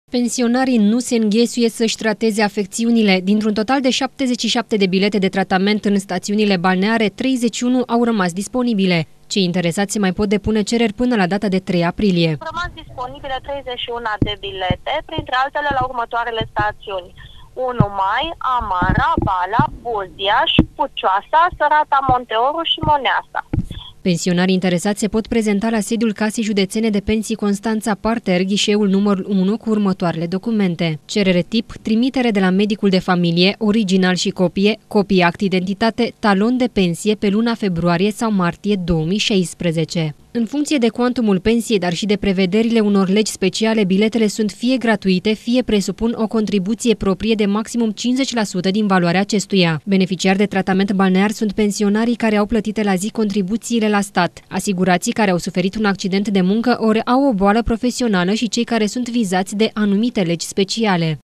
Pensionarii nu se înghesuie să-și trateze afecțiunile. Dintr-un total de 77 de bilete de tratament în stațiunile balneare, 31 au rămas disponibile. Cei interesați se mai pot depune cereri până la data de 3 aprilie. Au rămas disponibile 31 de bilete, printre altele la următoarele stațiuni: 1 Mai, Amara, Bala, Buldiaș, Pucioasa, Sărata Monteoru și Moneasa. Pensionarii interesați se pot prezenta la sediul Casei Județene de Pensii Constanța Parter, ghișeul numărul 1, cu următoarele documente: cerere tip, trimitere de la medicul de familie, original și copie act identitate, talon de pensie pe luna februarie sau martie 2016. În funcție de cuantumul pensiei, dar și de prevederile unor legi speciale, biletele sunt fie gratuite, fie presupun o contribuție proprie de maximum 50% din valoarea acestuia. Beneficiari de tratament balnear sunt pensionarii care au plătite la zi contribuțiile la stat, asigurații care au suferit un accident de muncă ori au o boală profesională și cei care sunt vizați de anumite legi speciale.